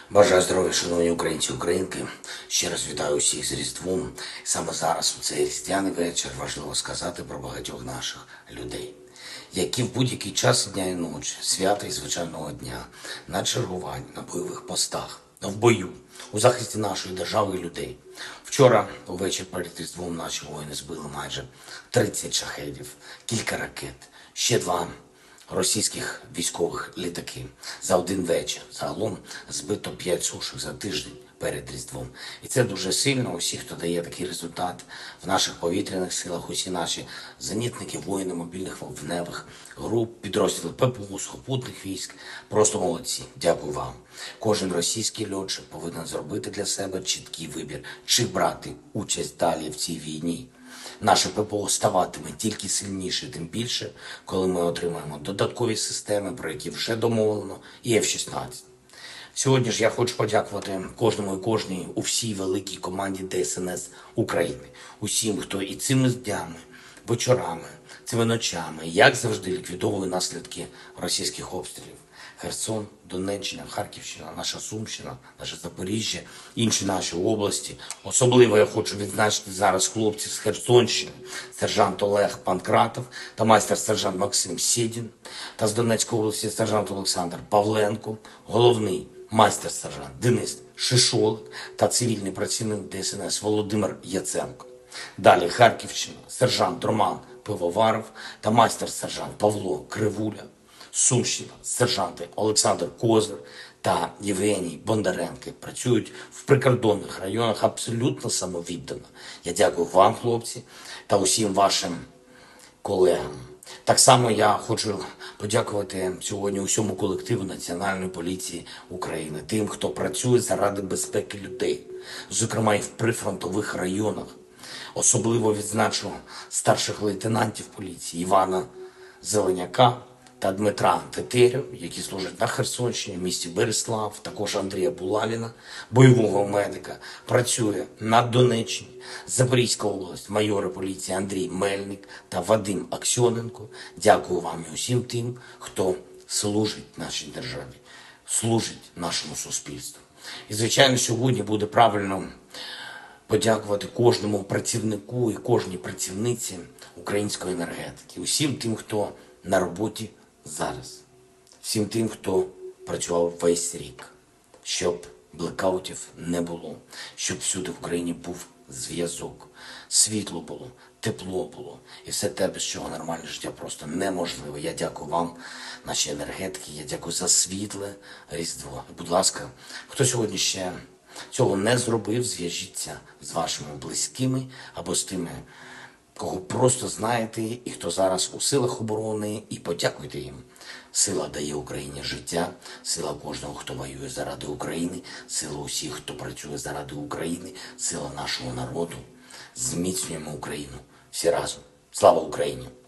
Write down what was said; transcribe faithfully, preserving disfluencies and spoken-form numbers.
Бажаю здоров'я, шановні українці і українки. Ще раз вітаю усіх з Різдвом. Саме зараз, у цей різдвяний вечір, важливо сказати про багатьох наших людей, які в будь-який час дня і ночі, свята і звичайного дня, на чергуванні, на бойових постах, в бою, у захисті нашої держави і людей. Вчора, увечір перед Різдвом, наші воїни збили майже тридцять шахедів, кілька ракет, ще два російських військових літаки за один вечір. Загалом збито п'ять сушок за тиждень перед Різдвом. І це дуже сильно. Усі, хто дає такий результат в наших повітряних силах, усі наші зенітники, воїни мобільних вогневих груп, підрозділи ППО, сухопутних військ, просто молодці. Дякую вам. Кожен російський льотчик повинен зробити для себе чіткий вибір, чи брати участь далі в цій війні. Наше ППО ставатиме тільки сильніше, тим більше, коли ми отримаємо додаткові системи, про які вже домовлено, і еф шістнадцять. Сьогодні ж я хочу подякувати кожному і кожній у всій великій команді Де ес ен ес України. Усім, хто і цими днями, вечорами, цими ночами, як завжди, ліквідовує наслідки російських обстрілів. Херсон, Донеччина, Харківщина, наша Сумщина, наше Запоріжжя, інші наші області. Особливо я хочу відзначити зараз хлопців з Херсонщини, сержант Олег Панкратов та майстер-сержант Максим Сєдін, та з Донецької області сержант Олександр Павленко, головний майстер-сержант Денис Шишолик та цивільний працівник Де ес ен ес Володимир Яценко. Далі Харківщина, сержант Роман Пивоваров та майстер-сержант Павло Кривуля. Сумщина, сержанти Олександр Козир та Євгеній Бондаренко працюють в прикордонних районах абсолютно самовіддано. Я дякую вам, хлопці, та усім вашим колегам. Так само я хочу подякувати сьогодні усьому колективу Національної поліції України, тим, хто працює заради безпеки людей, зокрема і в прифронтових районах. Особливо відзначу старших лейтенантів поліції Івана Зеленяка та Дмитра Тетерю, які служать на Херсонщині, в місті Береслав, також Андрія Булавіна, бойового медика, працює на Донеччині, Запорізька область, майори поліції Андрій Мельник та Вадим Аксьоненко. Дякую вам і усім тим, хто служить нашій державі, служить нашому суспільству. І, звичайно, сьогодні буде правильно подякувати кожному працівнику і кожній працівниці української енергетики, усім тим, хто на роботі зараз, всім тим, хто працював весь рік, щоб блекаутів не було, щоб всюди в Україні був зв'язок, світло було, тепло було і все те, без чого нормальне життя просто неможливо. Я дякую вам, наші енергетики, я дякую за світле Різдво. Будь ласка, хто сьогодні ще цього не зробив, зв'яжіться з вашими близькими або з тими, кого просто знаєте, і хто зараз у силах оборони, і подякуйте їм. Сила дає Україні життя, сила кожного, хто воює заради України, сила усіх, хто працює заради України, сила нашого народу. Зміцнюємо Україну всі разом. Слава Україні!